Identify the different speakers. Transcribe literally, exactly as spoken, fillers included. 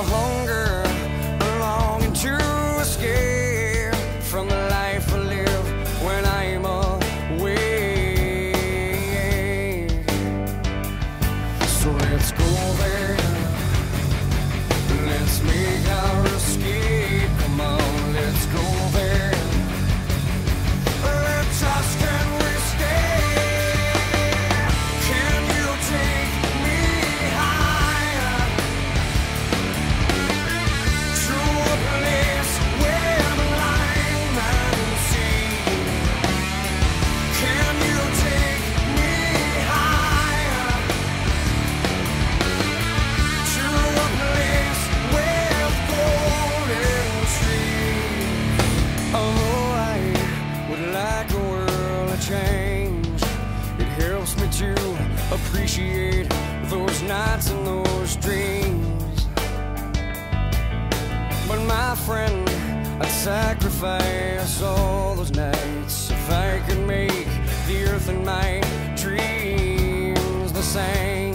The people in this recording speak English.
Speaker 1: hunger, a longing to escape from the life I live when I'm away. So let's go there, let's make our escape. Come on, let's go there. Let's just can we stay? Can you take me higher to a place where the blind man see? Can you take me higher to a place with golden trees? Oh, I would like a world to change. It helps me to appreciate those nights and those dreams. But my friend, I'd sacrifice all those nights if I could make the earth and my dreams the same.